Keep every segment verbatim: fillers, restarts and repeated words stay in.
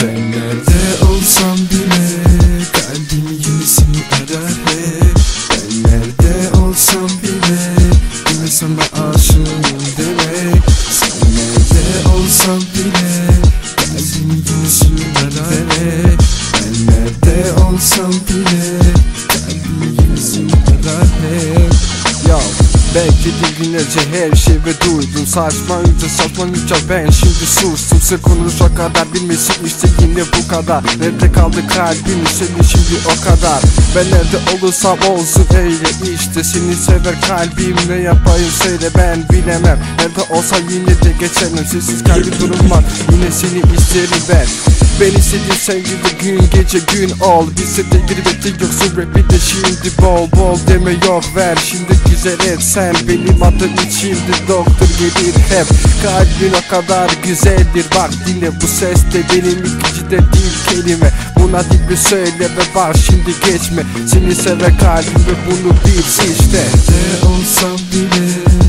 Sen nerede olsan bile kalbim yenisini arar hep. Ben nerede olsam bile yine sana aşığım demek. Sen nerede olsan bile kalbim yenisini arar hep. Ben nerede olsam bile kalbim yenisini arar hep. Ya bekledim günlerce her şey ve duydum saçmayınca saçmayınca ben şimdi sustum. Sır konuşa kadar bilmesin işte yine bu kadar. Nerede kaldı kalbim seni şimdi o kadar. Ben nerede olursam olsun öyle işte. Seni sever kalbim ne yapayım söyle ben bilemem. Nerede olsa yine de geçerim sessiz kalbi durum var. Yine seni isterim ben. Ben istediğim sevgili gün gece gün ol. Bizde de girbette yoksun rap bir de şimdi bol bol deme yok ver. Şimdi güzel et sen benim adım içimde doktor gelir hep. Kalbin o kadar güzeldir bak dinle bu ses de benim ikinci de değil kelime. Buna dil bir söyle ve bak şimdi geçme. Seni sever kalbim ve bunu bil işte. Nerede olsam bile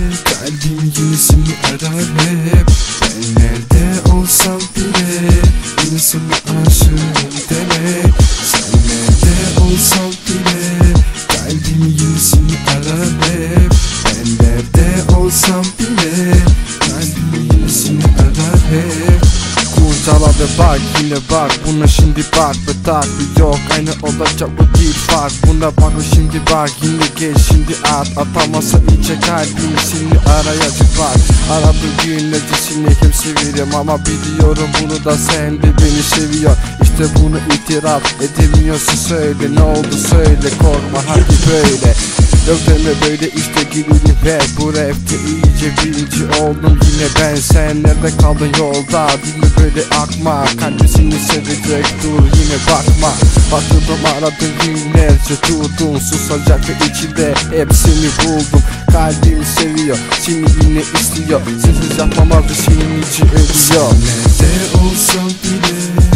kalbim yenisini arar hep. Ben nerede olsam bile yine sana aşığım demek. Sen nerede olsam bile kalbim yenisini arar hep. Ben nerede olsam bile kalbim yenisini arar hep. Kurcala ve bak yine bak buna şimdi bak ve tak bir yok aynı olacak bu değil fark. Buna bak şimdi bak yine geç şimdi at atamasa içe kalbini seni arayacak bak. Aradığı günlerce seni hep severim ama biliyorum bunu da sen de beni seviyor. İşte bunu itiraf edemiyorsun söyle ne oldu söyle korkma hadi böyle. Yok deme böyle işte gidelim ve bu rapte iyice birinci oldum yine ben. Sen nerede kaldın yolda dinle böyle akma. Kalbisini sevecek dur yine bakma. Bakıyordum aradım günlerce durdum. Susacak ve içinde hepsini buldum. Kalbimi seviyor seni yine istiyor. Sensiz yapmamazdı senin için ölüyor. Nerede olsam bile